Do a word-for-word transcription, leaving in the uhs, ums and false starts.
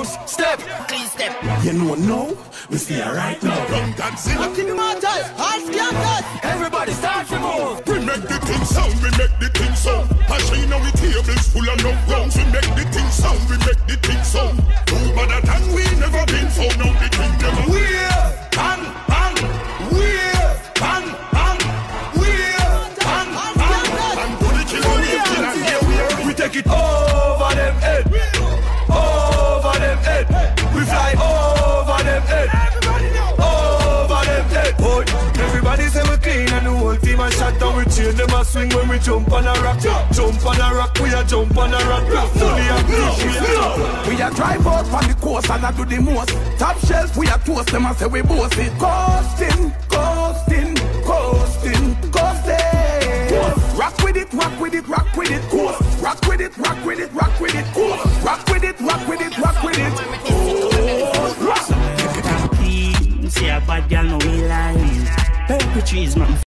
Please step, please step. You know no, we see her right now. From Godzilla to the Mortals, all scatters. Everybody start to move. We make the thing sound, we make the thing sound. Pashina with tables full of no rounds. We make the thing sound, we make the thing sound. Too bad than we never been found. Now the thing never. We're bang bang, we're bang bang, we're bang bang. And to the killer, we're killer. Yeah, we are. We take it over them head, over them head. We fly over them head, over them head. Oh, everybody say we clean and the whole team a shot down. We change them a swing when we jump on a rock. Jump on a rock, we a jump on a rock. Fully active. We a drive out from the coast and I do the most. Top shelf, we a toast them and say we boast it. Coasting, coasting, coasting, coasting. Rock with it, rock with it, rock with it, coast. Rock with it, rock with it, rock with it, coast. Rock with it, rock with it, rock with it. Oh, rock. See a bad girl, no we lie. Purple trees, man.